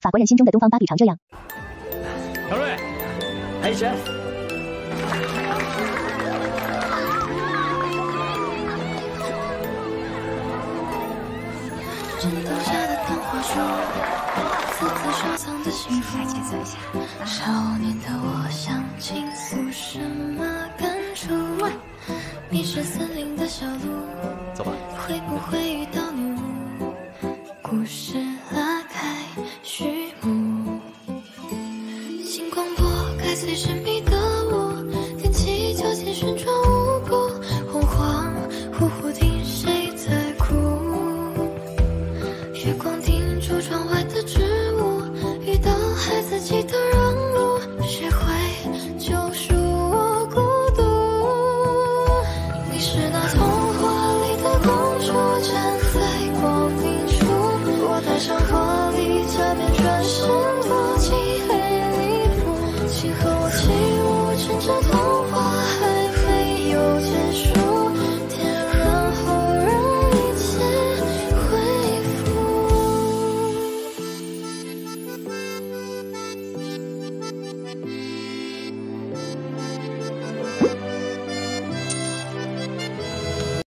法国人心中的东方芭比常这样。 小瑞，开始。 枕头下的钢化书，字字收藏的幸福。来节奏一下。少年的我想倾诉什么感触？迷失森林的小路， 走吧。 会不会遇到女巫？故事拉开序幕。星光拨开最神秘的我，踮起脚尖旋转舞步，洪荒呼呼听谁在哭？月光映出窗外的植物，遇到孩子气的让路，学会救赎我孤独。你是那童话里的公主，站在光明处，我戴上华丽假面转世。